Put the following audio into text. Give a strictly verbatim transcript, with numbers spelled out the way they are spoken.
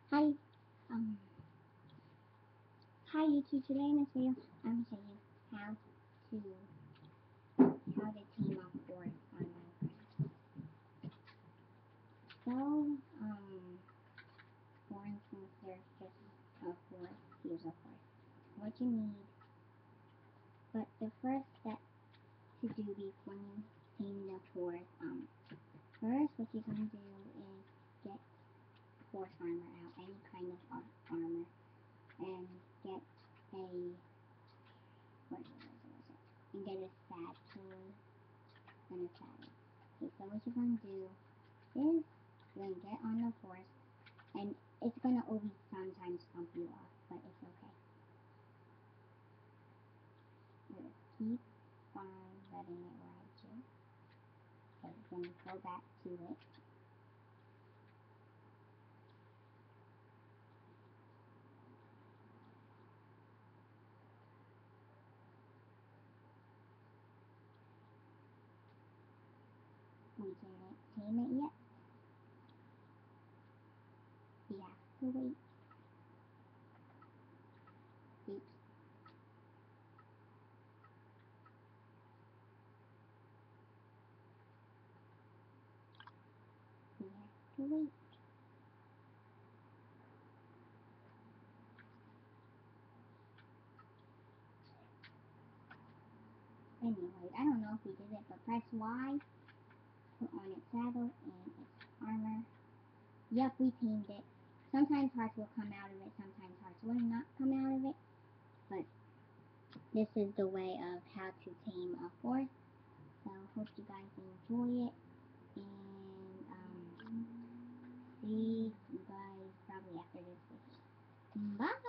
Hi, um, hi YouTube. Today in this video, I'm going to show you how to how to tame a horse on Minecraft. So, um, for instance, there's just a horse. Here's a horse. What you need, but the first step to do before you tame the horse, um, first what you're gonna do is get horse armor out, any kind of ar armor, and get a what is it? What is it? What is it? And get a satchel and a saddle. Okay, so what you're gonna do is you're gonna get on the horse, and it's gonna always sometimes bump you off, but it's okay. You just keep on letting it ride you. Okay, then go back to it. We didn't tame it yet. We have to wait. Oops. We have to wait. Anyways, I don't know if we did it, but press Y, put on its saddle and its armor. Yep, we tamed it. Sometimes hearts will come out of it, sometimes hearts will not come out of it, but this is the way of how to tame a horse. So hope you guys enjoy it, and um, see you guys probably after this video. Bye!